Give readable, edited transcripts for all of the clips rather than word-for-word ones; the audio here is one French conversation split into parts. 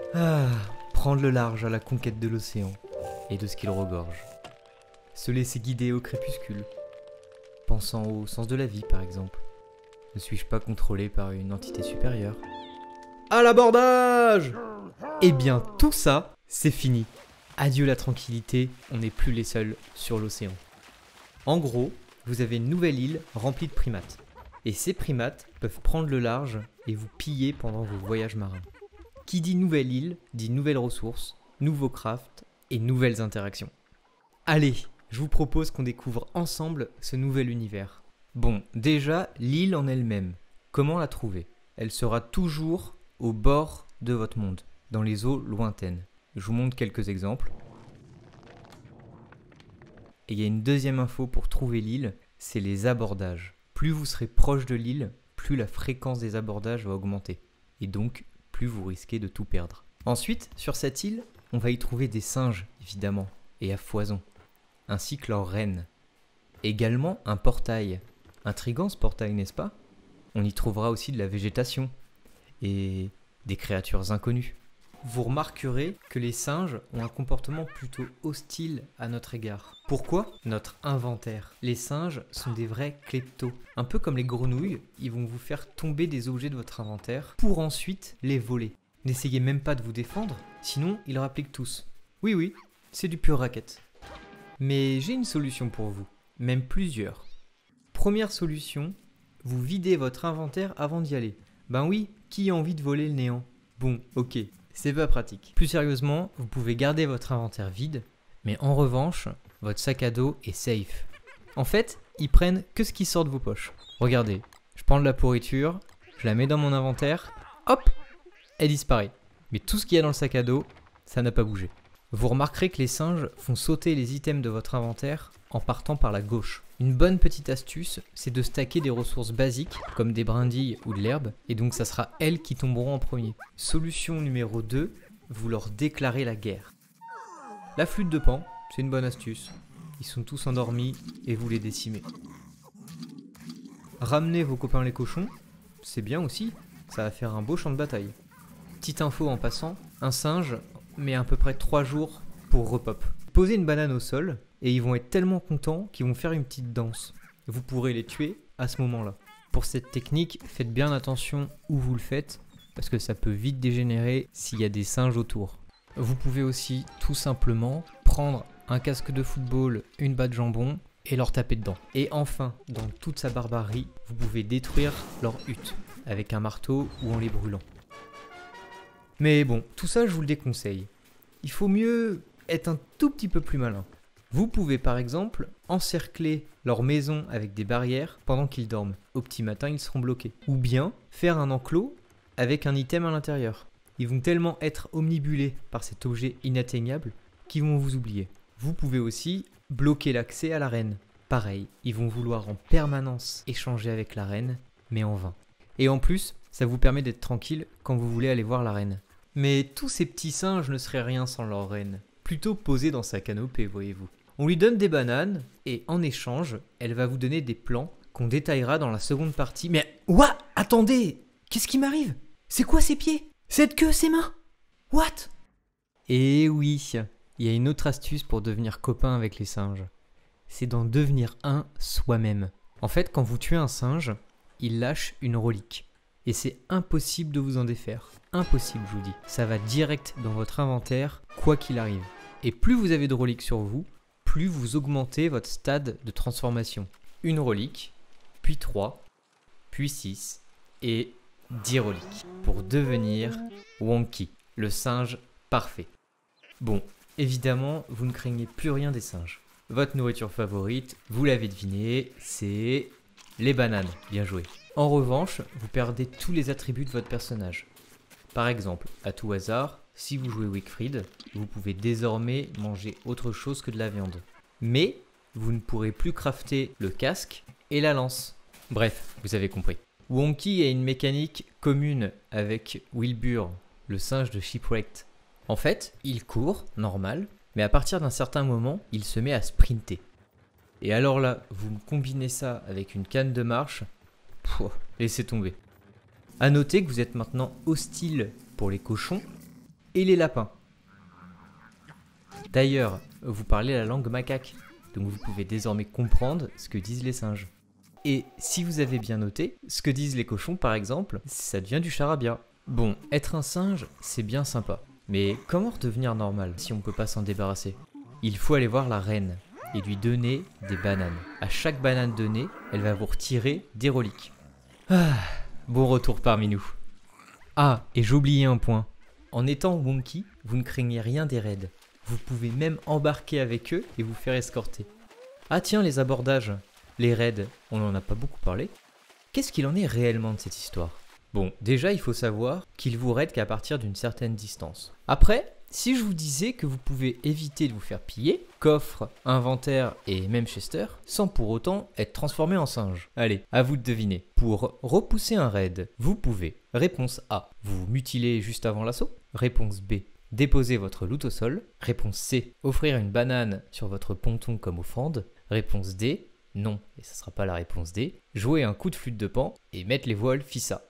Ah, prendre le large à la conquête de l'océan et de ce qu'il regorge. Se laisser guider au crépuscule, pensant au sens de la vie par exemple. Ne suis-je pas contrôlé par une entité supérieure? À l'abordage! Eh bien tout ça, c'est fini. Adieu la tranquillité, on n'est plus les seuls sur l'océan. En gros, vous avez une nouvelle île remplie de primates. Et ces primates peuvent prendre le large et vous piller pendant vos voyages marins. Qui dit nouvelle île, dit nouvelles ressources, nouveaux crafts et nouvelles interactions. Allez, je vous propose qu'on découvre ensemble ce nouvel univers. Bon, déjà, l'île en elle-même, comment la trouver? Elle sera toujours au bord de votre monde, dans les eaux lointaines. Je vous montre quelques exemples. Et il y a une deuxième info pour trouver l'île, c'est les abordages. Plus vous serez proche de l'île, plus la fréquence des abordages va augmenter. Et donc, plus vous risquez de tout perdre. Ensuite, sur cette île, on va y trouver des singes, évidemment, et à foison, ainsi que leurs reines. Également un portail. Intriguant ce portail, n'est-ce pas? On y trouvera aussi de la végétation et des créatures inconnues. Vous remarquerez que les singes ont un comportement plutôt hostile à notre égard. Pourquoi? Notre inventaire. Les singes sont des vrais kleptos. Un peu comme les grenouilles, ils vont vous faire tomber des objets de votre inventaire pour ensuite les voler. N'essayez même pas de vous défendre, sinon ils rappliquent tous. Oui, oui, c'est du pur racket. Mais j'ai une solution pour vous, même plusieurs. Première solution, vous videz votre inventaire avant d'y aller. Ben oui, qui a envie de voler le néant? Bon, ok. C'est pas pratique. Plus sérieusement, vous pouvez garder votre inventaire vide, mais en revanche, votre sac à dos est safe. En fait, ils prennent que ce qui sort de vos poches. Regardez, je prends de la pourriture, je la mets dans mon inventaire, hop, elle disparaît. Mais tout ce qu'il y a dans le sac à dos, ça n'a pas bougé. Vous remarquerez que les singes font sauter les items de votre inventaire en partant par la gauche. Une bonne petite astuce, c'est de stacker des ressources basiques comme des brindilles ou de l'herbe, et donc ça sera elles qui tomberont en premier. Solution numéro 2, vous leur déclarez la guerre. La flûte de Pan, c'est une bonne astuce. Ils sont tous endormis et vous les décimez. Ramenez vos copains les cochons, c'est bien aussi, ça va faire un beau champ de bataille. Petite info en passant, un singe met à peu près 3 jours pour repop. Posez une banane au sol et ils vont être tellement contents qu'ils vont faire une petite danse. Vous pourrez les tuer à ce moment-là. Pour cette technique, faites bien attention où vous le faites parce que ça peut vite dégénérer s'il y a des singes autour. Vous pouvez aussi tout simplement prendre un casque de football, une batte de jambon et leur taper dedans. Et enfin, dans toute sa barbarie, vous pouvez détruire leur hutte avec un marteau ou en les brûlant. Mais bon, tout ça je vous le déconseille. Il faut mieux être un tout petit peu plus malin. Vous pouvez par exemple encercler leur maison avec des barrières pendant qu'ils dorment. Au petit matin, ils seront bloqués. Ou bien faire un enclos avec un item à l'intérieur. Ils vont tellement être omnibulés par cet objet inatteignable qu'ils vont vous oublier. Vous pouvez aussi bloquer l'accès à la reine. Pareil, ils vont vouloir en permanence échanger avec la reine, mais en vain. Et en plus, ça vous permet d'être tranquille quand vous voulez aller voir la reine. Mais tous ces petits singes ne seraient rien sans leur reine. Plutôt posée dans sa canopée, voyez-vous. On lui donne des bananes, et en échange, elle va vous donner des plans qu'on détaillera dans la seconde partie. Mais, ouah, attendez! Qu'est-ce qui m'arrive? C'est quoi ces pieds? Cette queue, ces mains? What? Eh oui, il y a une autre astuce pour devenir copain avec les singes. C'est d'en devenir un soi-même. En fait, quand vous tuez un singe, il lâche une relique. Et c'est impossible de vous en défaire. Impossible, je vous dis. Ça va direct dans votre inventaire, quoi qu'il arrive. Et plus vous avez de reliques sur vous, plus vous augmentez votre stade de transformation. Une relique, puis 3, puis 6, et 10 reliques. Pour devenir Wonky, le singe parfait. Bon, évidemment, vous ne craignez plus rien des singes. Votre nourriture favorite, vous l'avez deviné, c'est les bananes. Bien joué. En revanche, vous perdez tous les attributs de votre personnage. Par exemple, à tout hasard, si vous jouez Wickfried, vous pouvez désormais manger autre chose que de la viande. Mais vous ne pourrez plus crafter le casque et la lance. Bref, vous avez compris. Wonky a une mécanique commune avec Wilbur, le singe de Shipwrecked. En fait, il court, normal, mais à partir d'un certain moment, il se met à sprinter. Et alors là, vous combinez ça avec une canne de marche, laissez tomber. A noter que vous êtes maintenant hostile pour les cochons, et les lapins. D'ailleurs, vous parlez la langue macaque, donc vous pouvez désormais comprendre ce que disent les singes. Et si vous avez bien noté, ce que disent les cochons par exemple, ça devient du charabia. Bon, être un singe, c'est bien sympa. Mais comment redevenir normal si on peut pas s'en débarrasser? Il faut aller voir la reine et lui donner des bananes. À chaque banane donnée, elle va vous retirer des reliques. Ah, bon retour parmi nous. Ah, et j'ai oublié un point. En étant Wonky, vous ne craignez rien des raids. Vous pouvez même embarquer avec eux et vous faire escorter. Ah tiens, les abordages. Les raids, on n'en a pas beaucoup parlé. Qu'est-ce qu'il en est réellement de cette histoire? Bon, déjà il faut savoir qu'ils vous raident qu'à partir d'une certaine distance. Après, si je vous disais que vous pouvez éviter de vous faire piller, coffre, inventaire et même Chester, sans pour autant être transformé en singe. Allez, à vous de deviner. Pour repousser un raid, vous pouvez, réponse A, vous mutiler juste avant l'assaut. Réponse B, déposer votre loot au sol. Réponse C, offrir une banane sur votre ponton comme offrande. Réponse D, non, et ça sera pas la réponse D, jouer un coup de flûte de pan et mettre les voiles Fissa.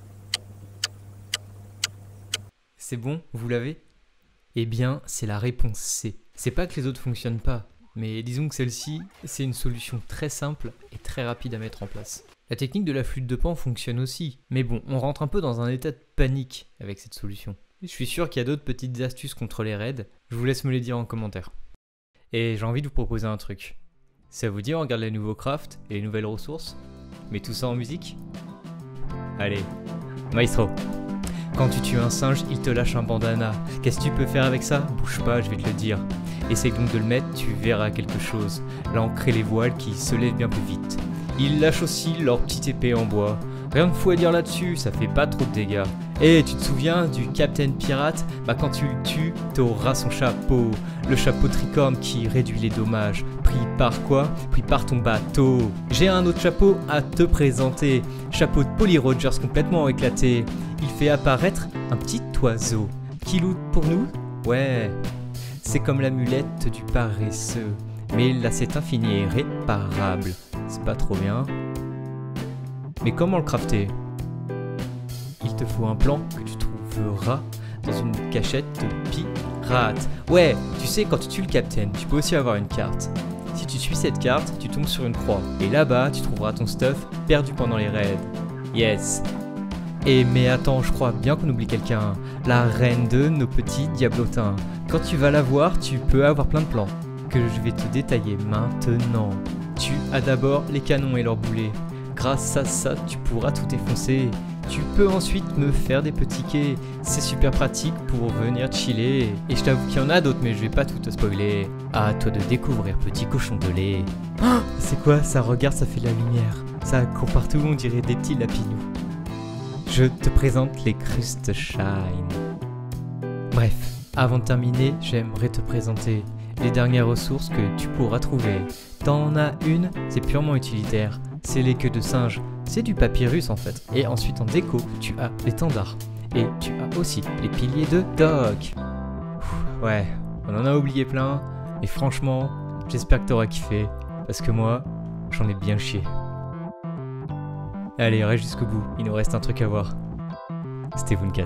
C'est bon, vous l'avez? Eh bien, c'est la réponse C. C'est pas que les autres fonctionnent pas, mais disons que celle-ci, c'est une solution très simple et très rapide à mettre en place. La technique de la flûte de pan fonctionne aussi, mais bon, on rentre un peu dans un état de panique avec cette solution. Je suis sûr qu'il y a d'autres petites astuces contre les raids, je vous laisse me les dire en commentaire. Et j'ai envie de vous proposer un truc. Ça vous dit on regarde les nouveaux crafts et les nouvelles ressources? Mais tout ça en musique? Allez, maestro. Quand tu tues un singe, il te lâche un bandana. Qu'est-ce que tu peux faire avec ça? Bouge pas, je vais te le dire. Essaye donc de le mettre, tu verras quelque chose. L'ancre et les voiles qui se lèvent bien plus vite. Ils lâchent aussi leur petite épée en bois. Rien de fou à dire là-dessus, ça fait pas trop de dégâts. Et tu te souviens du Captain Pirate? Bah quand tu le tues, t'auras son chapeau. Le chapeau tricorne qui réduit les dommages. Pris par quoi? Pris par ton bateau. J'ai un autre chapeau à te présenter. Chapeau de Polly Rogers complètement éclaté. Il fait apparaître un petit oiseau. Qui loot pour nous? Ouais, c'est comme l'amulette du paresseux. Mais là c'est infini et réparable. C'est pas trop bien. Mais comment le crafter? Il te faut un plan que tu trouveras dans une cachette de pirate. Ouais, tu sais, quand tu tues le capitaine, tu peux aussi avoir une carte. Si tu suis cette carte, tu tombes sur une croix. Et là-bas, tu trouveras ton stuff perdu pendant les raids. Yes. Et mais attends, je crois bien qu'on oublie quelqu'un. La reine de nos petits diablotins. Quand tu vas la voir, tu peux avoir plein de plans que je vais te détailler maintenant. Tu as d'abord les canons et leurs boulets. Grâce à ça, tu pourras tout effoncer. Tu peux ensuite me faire des petits quais. C'est super pratique pour venir chiller. Et je t'avoue qu'il y en a d'autres, mais je vais pas tout te spoiler. À toi de découvrir, petit cochon de lait. Oh, c'est quoi ça? Regarde, ça fait de la lumière. Ça court partout, on dirait des petits lapinous. Je te présente les Crust Shine. Bref, avant de terminer, j'aimerais te présenter les dernières ressources que tu pourras trouver. T'en as une, c'est purement utilitaire. C'est les queues de singe, c'est du papyrus en fait. Et ensuite en déco, tu as l'étendard. Et tu as aussi les piliers de Doc. Ouais, on en a oublié plein. Et franchement, j'espère que t'auras kiffé. Parce que moi, j'en ai bien chié. Allez, reste jusqu'au bout, il nous reste un truc à voir. C'était Wooncat.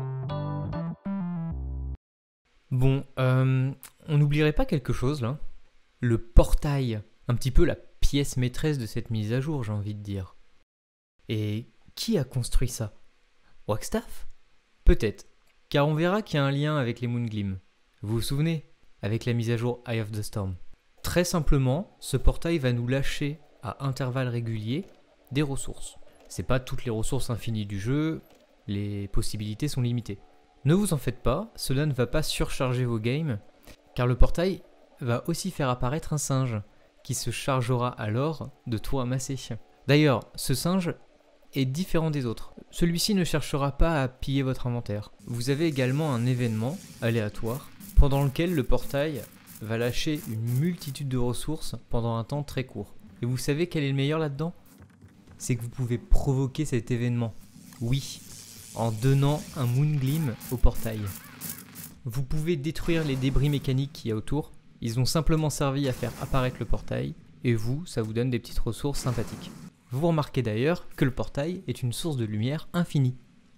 Bon, on n'oublierait pas quelque chose là? Le portail, un petit peu la pièce maîtresse de cette mise à jour, j'ai envie de dire. Et qui a construit ça? Wagstaff? Peut-être, car on verra qu'il y a un lien avec les Moonglim. Vous vous souvenez? Avec la mise à jour Eye of the Storm. Très simplement, ce portail va nous lâcher à intervalles réguliers des ressources. C'est pas toutes les ressources infinies du jeu, les possibilités sont limitées. Ne vous en faites pas, cela ne va pas surcharger vos games, car le portail va aussi faire apparaître un singe, qui se chargera alors de tout ramasser. D'ailleurs, ce singe est différent des autres. Celui-ci ne cherchera pas à piller votre inventaire. Vous avez également un événement aléatoire, pendant lequel le portail va lâcher une multitude de ressources pendant un temps très court. Et vous savez quel est le meilleur là-dedans? C'est que vous pouvez provoquer cet événement. Oui, en donnant un Moonglim au portail. Vous pouvez détruire les débris mécaniques qu'il y a autour. Ils ont simplement servi à faire apparaître le portail. Et vous, ça vous donne des petites ressources sympathiques. Vous remarquez d'ailleurs que le portail est une source de lumière infinie.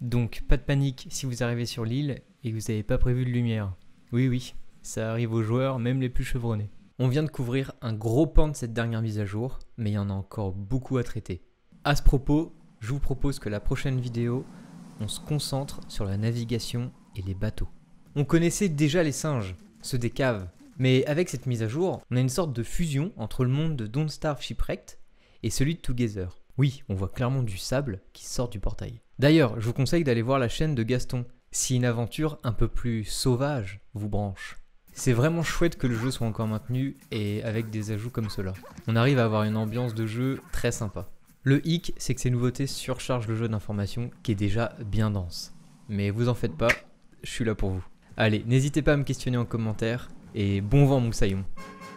Donc pas de panique si vous arrivez sur l'île et que vous n'avez pas prévu de lumière. Oui, ça arrive aux joueurs, même les plus chevronnés. On vient de couvrir un gros pan de cette dernière mise à jour, mais il y en a encore beaucoup à traiter. À ce propos, je vous propose que la prochaine vidéo, on se concentre sur la navigation et les bateaux. On connaissait déjà les singes, ceux des caves, mais avec cette mise à jour, on a une sorte de fusion entre le monde de Don't Starve Shipwrecked et celui de Together. Oui, on voit clairement du sable qui sort du portail. D'ailleurs, je vous conseille d'aller voir la chaîne de Gaston, si une aventure un peu plus sauvage vous branche. C'est vraiment chouette que le jeu soit encore maintenu et avec des ajouts comme cela. On arrive à avoir une ambiance de jeu très sympa. Le hic, c'est que ces nouveautés surchargent le jeu d'informations qui est déjà bien dense. Mais vous en faites pas, je suis là pour vous. Allez, n'hésitez pas à me questionner en commentaire et bon vent Moussaillon.